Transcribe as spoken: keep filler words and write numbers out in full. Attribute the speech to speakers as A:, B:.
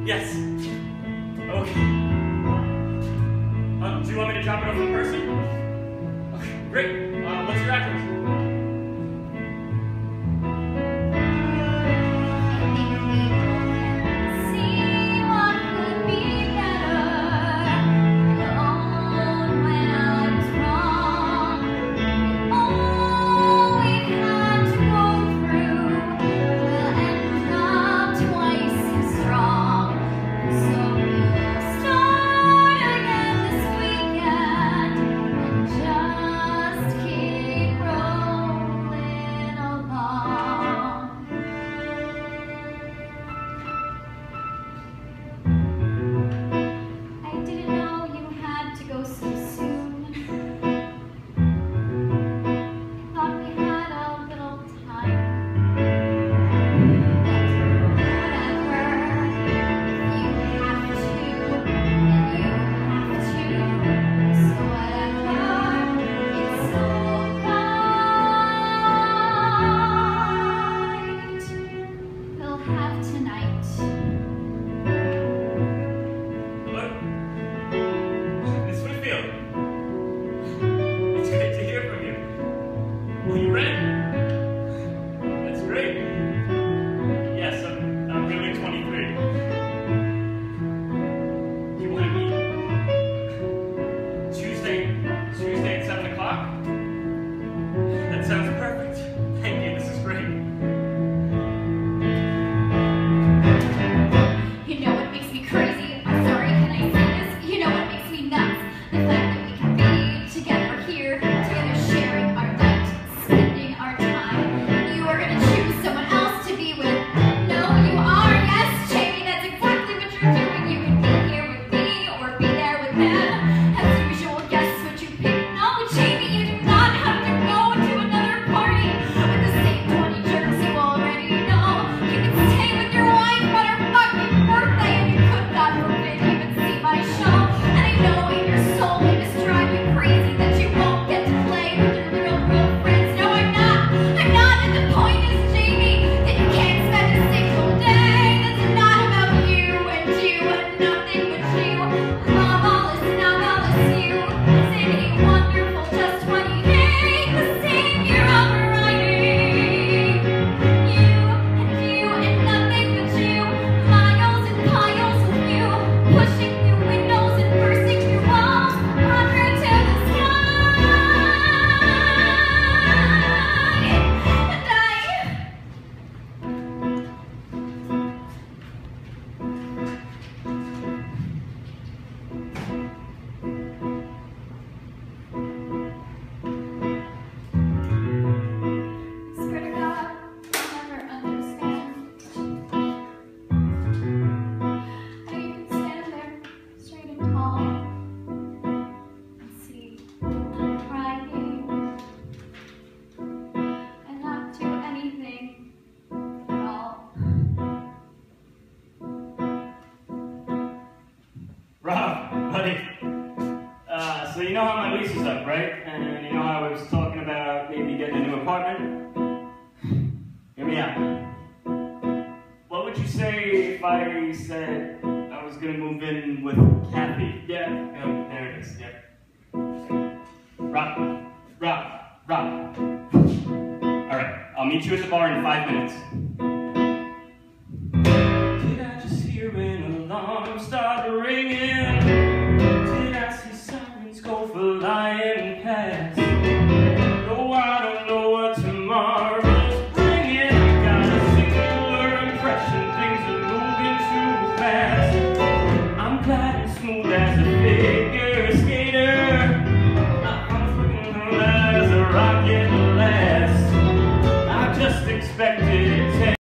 A: Yes. Okay. Uh, do you want me to drop it off in person? Okay, great. Uh, what's your address? Rob, buddy, uh, so you know how my lease is up, right? And you know how I was talking about maybe getting a new apartment? Hear me out. What would you say if I said I was going to move in with Kathy? Yeah, oh, there it is, yeah. Rob, Rob, Rob. All right, I'll meet you at the bar in five minutes. Did I just hear an alarm start ringing? Did I see sirens go flying past?